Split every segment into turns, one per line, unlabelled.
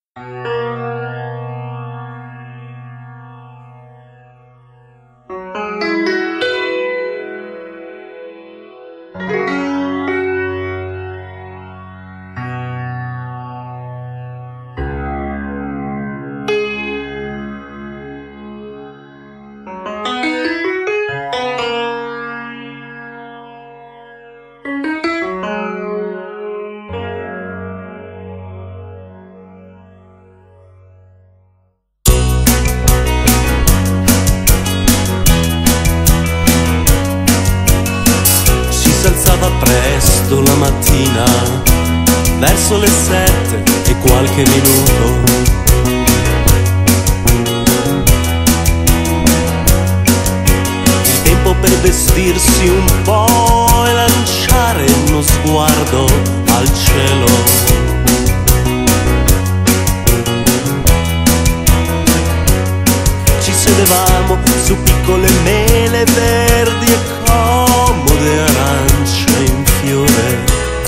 S'alzava presto la mattina, verso le 7 e qualche minuto. Il tempo per vestirsi un po' e lanciare uno sguardo al cielo. Ci sedevamo su piccole mele verdi e comode arance in fiore.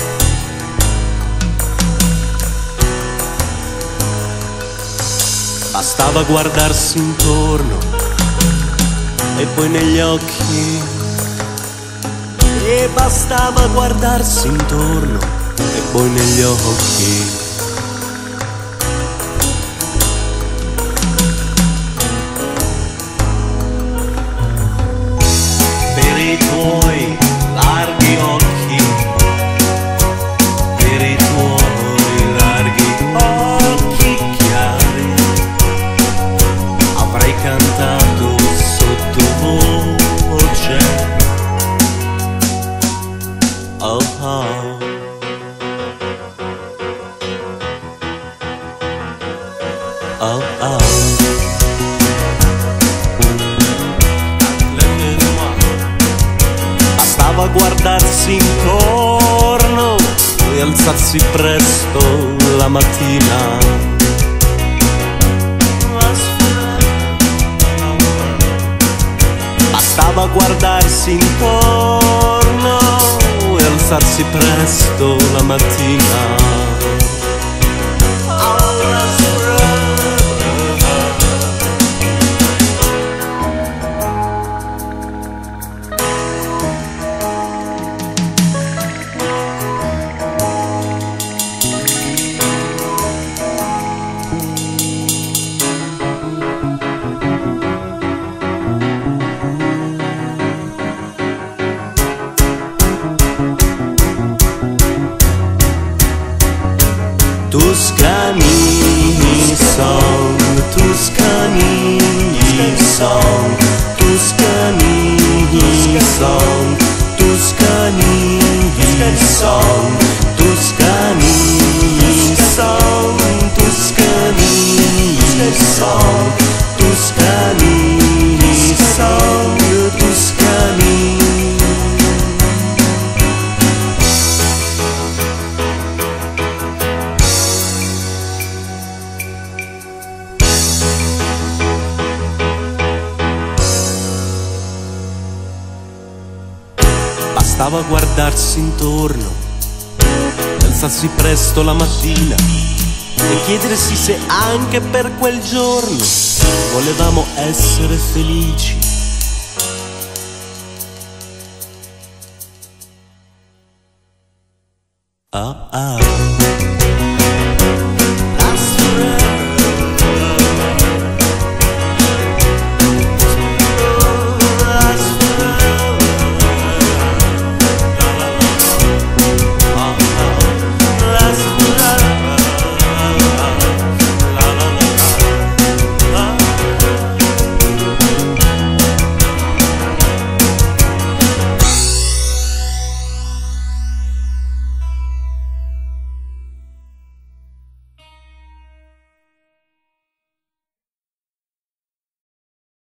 Bastava guardarsi intorno e poi negli occhi. E bastava guardarsi intorno e poi negli occhi. I tuoi larghi occhi, per i tuoi larghi occhi chiari, avrei cantato sottovoce. Oh oh. Oh oh. Bastava guardarsi intorno e alzarsi presto la mattina. Bastava guardarsi intorno e alzarsi presto la mattina. Tuscany song, Tuscany song, Tuscany song, Tuscany song, Tuscany song, Tuscany song, Tuscany song, Tuscany. Bastava guardarsi intorno, alzarsi presto la mattina e chiedersi se anche per quel giorno volevamo essere felici. Oh oh.